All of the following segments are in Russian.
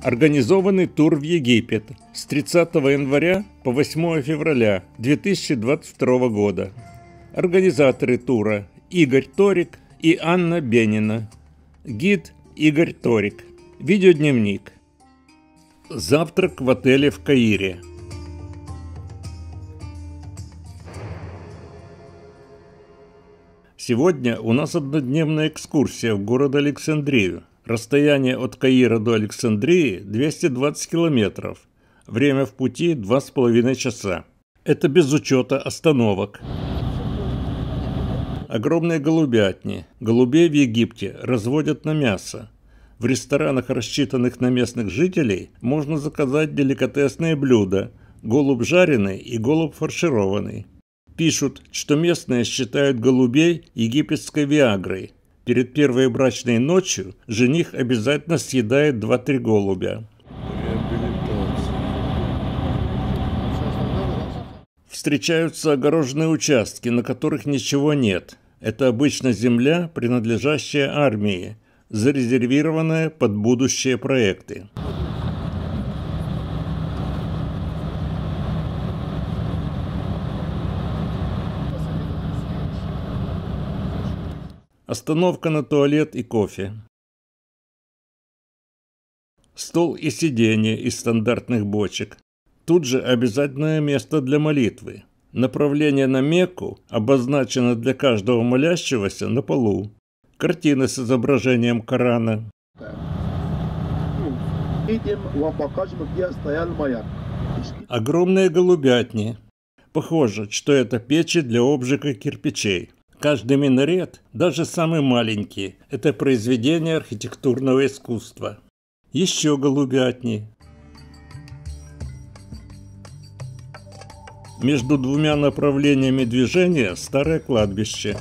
Организованный тур в Египет с 30 января по 8 февраля 2022 года. Организаторы тура Игорь Торик и Анна Бенина. Гид Игорь Торик. Видеодневник. Завтрак в отеле в Каире. Сегодня у нас однодневная экскурсия в город Александрию. Расстояние от Каира до Александрии 220 километров. Время в пути 2,5 часа. Это без учета остановок. Огромные голубятни. Голубей в Египте разводят на мясо. В ресторанах, рассчитанных на местных жителей, можно заказать деликатесные блюда – голубь жареный и голубь фаршированный. Пишут, что местные считают голубей египетской виагрой. Перед первой брачной ночью жених обязательно съедает 2-3 голубя. Встречаются огороженные участки, на которых ничего нет. Это обычно земля, принадлежащая армии, зарезервированная под будущие проекты. Остановка на туалет и кофе. Стол и сиденье из стандартных бочек. Тут же обязательное место для молитвы. Направление на Мекку обозначено для каждого молящегося на полу. Картины с изображением Корана. Огромные голубятни. Похоже, что это печи для обжига кирпичей. Каждый минарет, даже самый маленький, это произведение архитектурного искусства. Еще голубятни. Между двумя направлениями движения старое кладбище.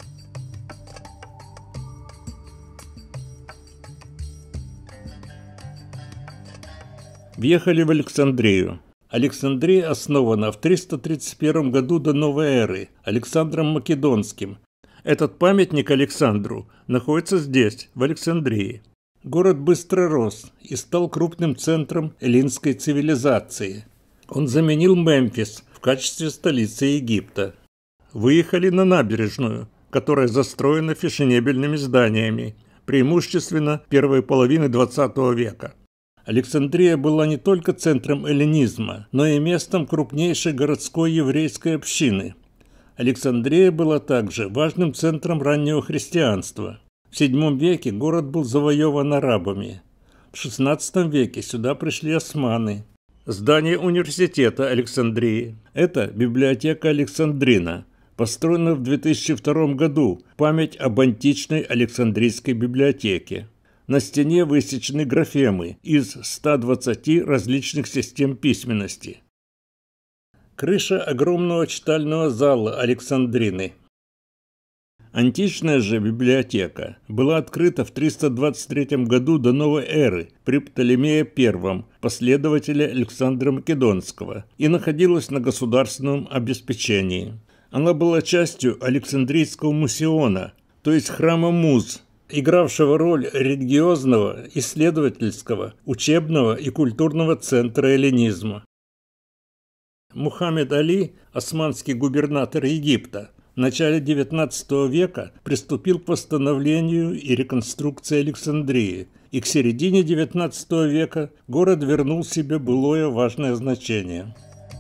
Въехали в Александрию. Александрия основана в 331 году до новой эры Александром Македонским. Этот памятник Александру находится здесь, в Александрии. Город быстро рос и стал крупным центром эллинской цивилизации. Он заменил Мемфис в качестве столицы Египта. Выехали на набережную, которая застроена фешенебельными зданиями, преимущественно первой половины XX века. Александрия была не только центром эллинизма, но и местом крупнейшей городской еврейской общины. Александрия была также важным центром раннего христианства. В VII веке город был завоеван арабами. В XVI веке сюда пришли османы. Здание университета Александрии – это библиотека Александрина, построена в 2002 году в память об античной Александрийской библиотеке. На стене высечены графемы из 120 различных систем письменности. Крыша огромного читального зала Александрины. Античная же библиотека была открыта в 323 году до новой эры при Птолемее I, последователе Александра Македонского, и находилась на государственном обеспечении. Она была частью Александрийского мусиона, то есть храма Муз, игравшего роль религиозного, исследовательского, учебного и культурного центра эллинизма. Мухаммед Али, османский губернатор Египта, в начале XIX века приступил к восстановлению и реконструкции Александрии, и к середине XIX века город вернул себе былое важное значение.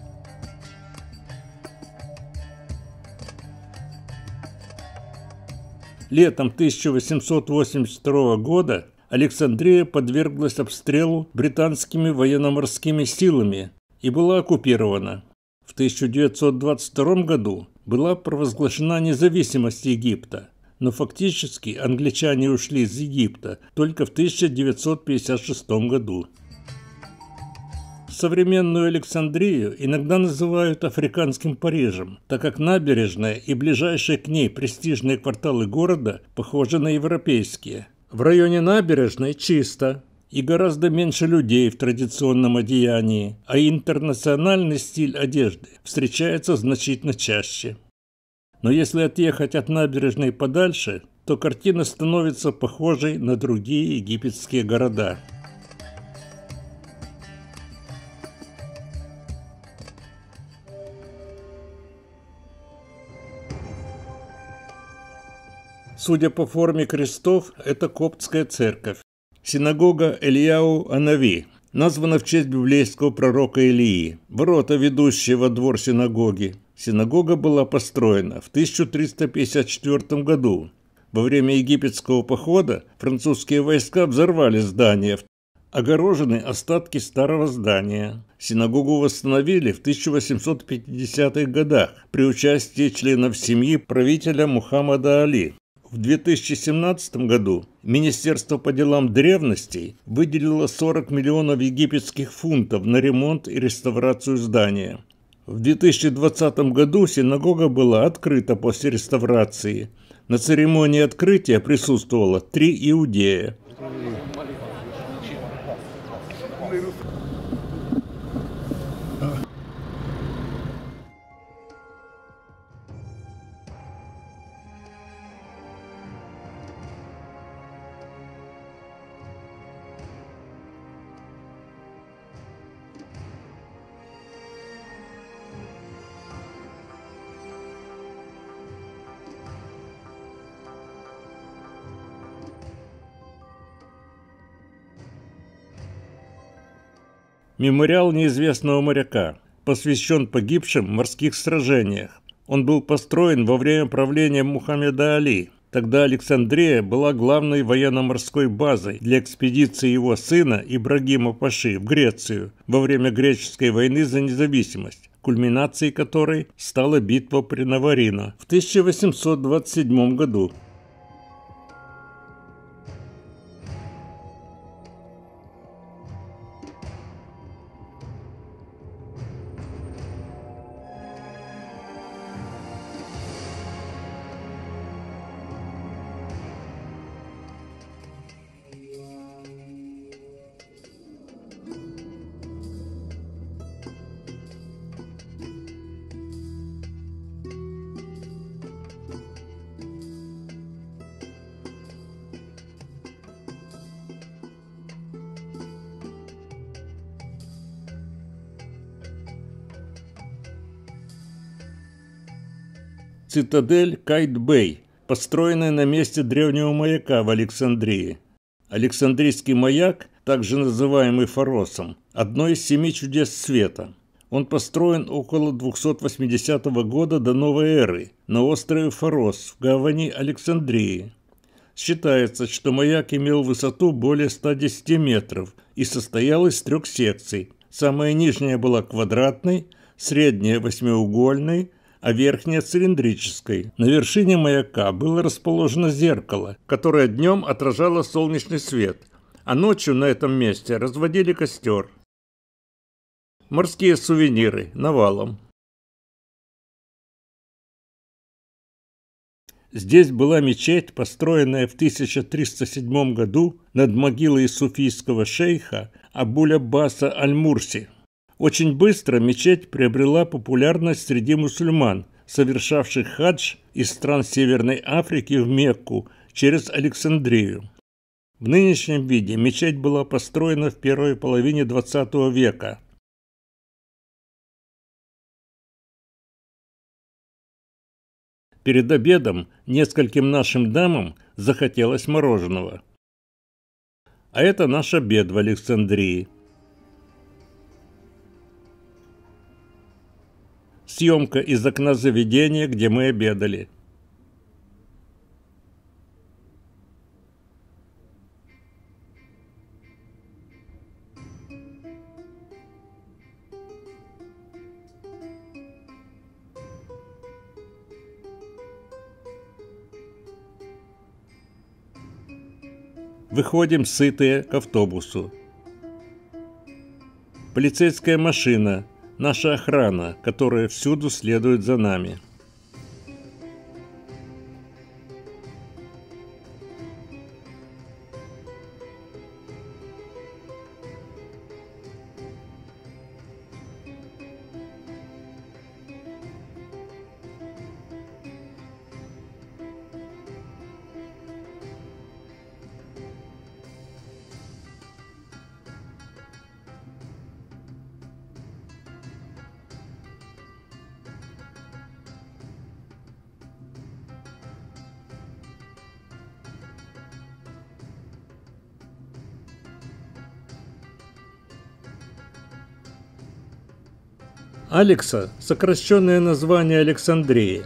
Летом 1882 года Александрия подверглась обстрелу британскими военно-морскими силами и была оккупирована. В 1922 году была провозглашена независимость Египта, но фактически англичане ушли из Египта только в 1956 году. Современную Александрию иногда называют африканским Парижем, так как набережная и ближайшие к ней престижные кварталы города похожи на европейские. В районе набережной чисто и гораздо меньше людей в традиционном одеянии, а интернациональный стиль одежды встречается значительно чаще. Но если отъехать от набережной подальше, то картина становится похожей на другие египетские города. судя по форме крестов, это коптская церковь. Синагога Элияу-Анави названа в честь библейского пророка Илии. Ворота, ведущие во двор синагоги. Синагога была построена в 1354 году. Во время египетского похода французские войска взорвали здание. Огорожены остатки старого здания. Синагогу восстановили в 1850-х годах при участии членов семьи правителя Мухаммада Али. В 2017 году Министерство по делам древностей выделило 40 миллионов египетских фунтов на ремонт и реставрацию здания. В 2020 году синагога была открыта после реставрации. На церемонии открытия присутствовало 3 иудея. Мемориал неизвестного моряка посвящен погибшим в морских сражениях. Он был построен во время правления Мухаммеда Али. Тогда Александрия была главной военно-морской базой для экспедиции его сына Ибрагима Паши в Грецию во время Греческой войны за независимость, кульминацией которой стала битва при Наварино в 1827 году. Цитадель Кайт-Бэй, построенная на месте древнего маяка в Александрии. Александрийский маяк, также называемый Фаросом, одно из 7 чудес света. Он построен около 280 года до новой эры на острове Фарос в гавани Александрии. Считается, что маяк имел высоту более 110 метров и состоял из 3 секций. Самая нижняя была квадратной, средняя восьмиугольной, а верхняя цилиндрической. На вершине маяка было расположено зеркало, которое днем отражало солнечный свет, а ночью на этом месте разводили костер. Морские сувениры навалом. Здесь была мечеть, построенная в 1307 году над могилой суфийского шейха Абуль-Аббаса Аль-Мурси. Очень быстро мечеть приобрела популярность среди мусульман, совершавших хадж из стран Северной Африки в Мекку через Александрию. В нынешнем виде мечеть была построена в первой половине XX века. Перед обедом нескольким нашим дамам захотелось мороженого. А это наш обед в Александрии. Съемка из окна заведения, где мы обедали. Выходим сытые к автобусу. Полицейская машина. Наша охрана, которая всюду следует за нами. Алекса – сокращенное название Александрии.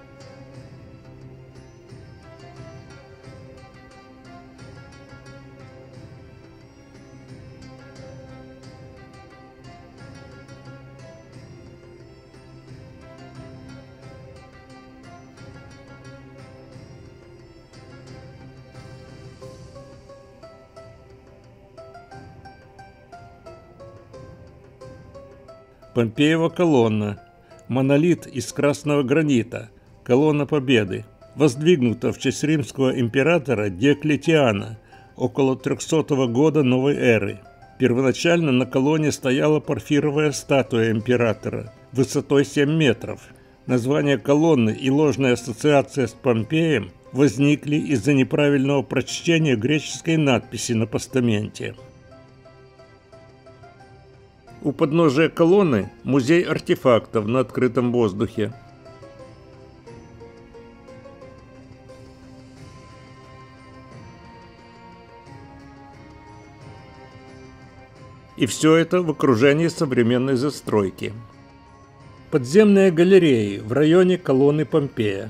Помпеева колонна. Монолит из красного гранита. Колонна Победы. Воздвигнута в честь римского императора Диоклетиана около 300 года новой эры. Первоначально на колонне стояла порфировая статуя императора высотой 7 метров. Название колонны и ложная ассоциация с Помпеем возникли из-за неправильного прочтения греческой надписи на постаменте. У подножия колонны музей артефактов на открытом воздухе. И все это в окружении современной застройки. Подземные галереи в районе колонны Помпея.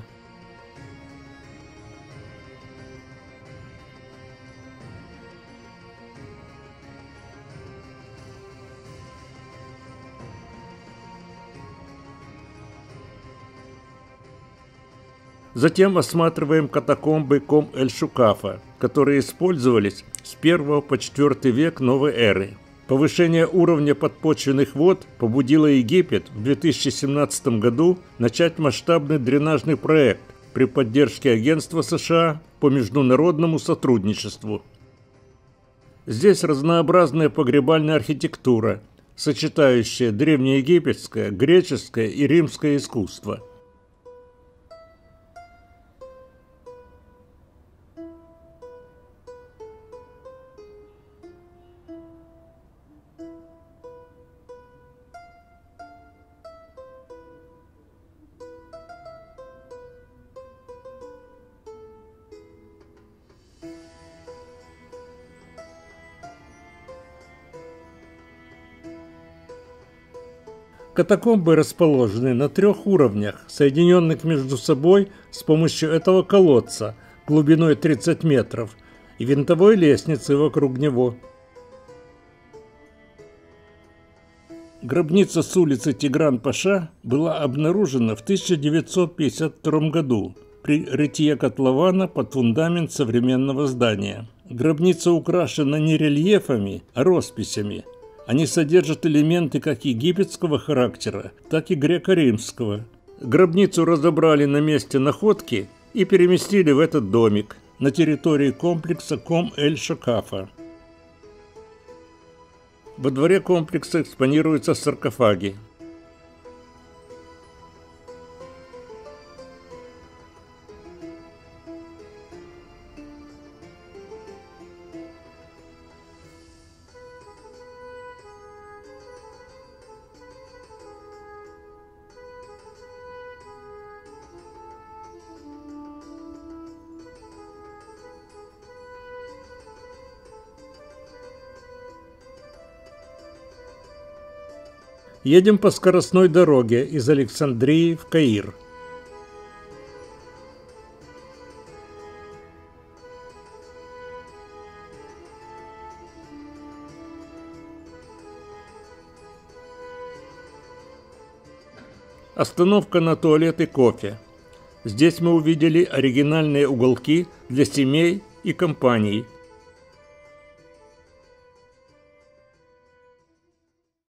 Затем осматриваем катакомбы Ком-эль-Шукафа, которые использовались с 1 по 4 век новой эры. Повышение уровня подпочвенных вод побудило Египет в 2017 году начать масштабный дренажный проект при поддержке Агентства США по международному сотрудничеству. Здесь разнообразная погребальная архитектура, сочетающая древнеегипетское, греческое и римское искусство. Катакомбы расположены на 3 уровнях, соединенных между собой с помощью этого колодца глубиной 30 метров и винтовой лестницы вокруг него. Гробница с улицы Тигран-Паша была обнаружена в 1952 году при рытье котлована под фундамент современного здания. Гробница украшена не рельефами, а росписями. Они содержат элементы как египетского характера, так и греко-римского. Гробницу разобрали на месте находки и переместили в этот домик на территории комплекса Ком-эль-Шукафа. Во дворе комплекса экспонируются саркофаги. Едем по скоростной дороге из Александрии в Каир. Остановка на туалет и кофе. Здесь мы увидели оригинальные уголки для семей и компаний.